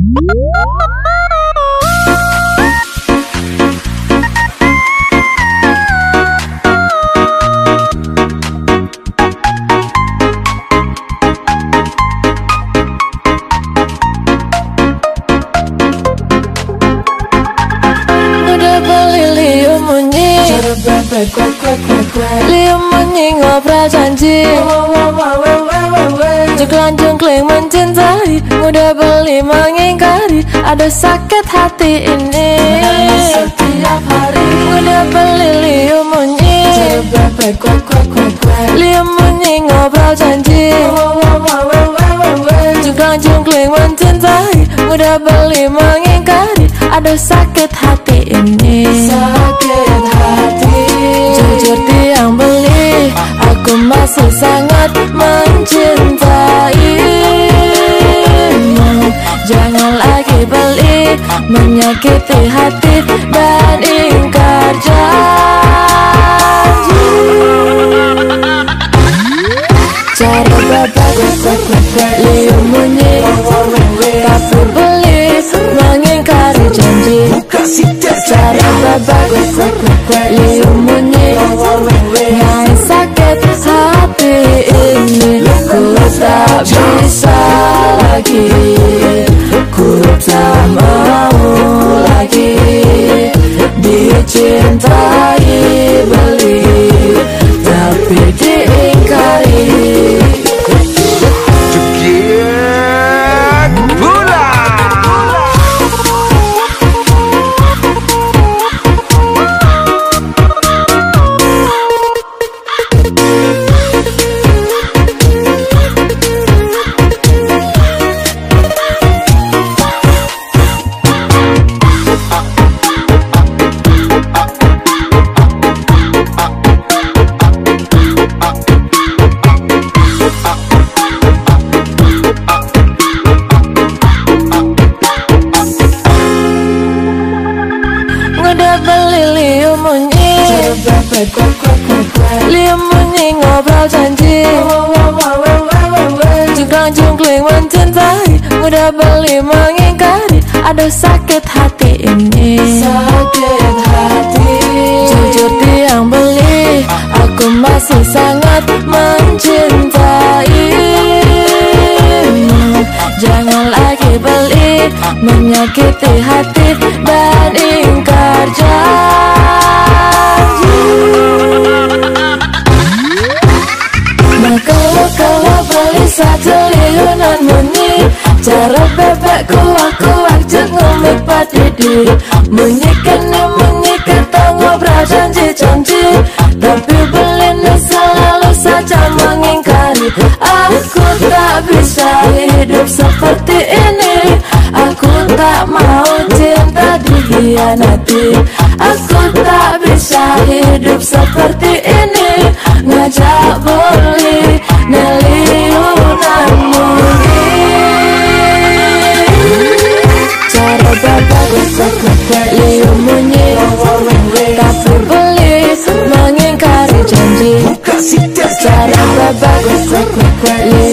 Liam menyi ngobrol janji, jengklang-jengkling mencintai, mudah beli mengingkari, ada sakit hati ini. Setiap hari mudah beli Liam menyi, Liam menyi ngobrol janji, jengklang-jengkling mencintai, mudah beli mengingkari, ada sakit hati ini. Sakit hati. Jujur tiang beli, aku masih sangat mencintaimu. Jangan lagi beli, menyakiti hati dan ingkar janji. Cara babak Liam bunyi, tapi beli mengingkari janji. Cara babak Liam bunyi, nyai sakit hati ini. Ku tak bisa lagi, ku tak mau lagi dicintai beli, tapi diingkari. Liam bunyi ngobrol janji, jengklang-jengkling mencintai, mudah beli mengingkari, ada sakit hati ini. Sakit hati. Jujur tiang beli, aku masih sangat mencintaimu. Jangan lagi beli, menyakiti hati dan ingkar janji. Kalau beli satu liunan bunyi, cara bebek kuak-kuak jengumik padidi. Menyikan ngobrol janji-janji, tapi beli selalu saja mengingkari. Aku tak bisa hidup seperti ini, aku tak mau cinta dikhianati. Aku tak bisa hidup seperti ini, ngajak beli neliunan bunyi. Cara babak Liam bunyi, tapi beli mengingkari janji. Cara babak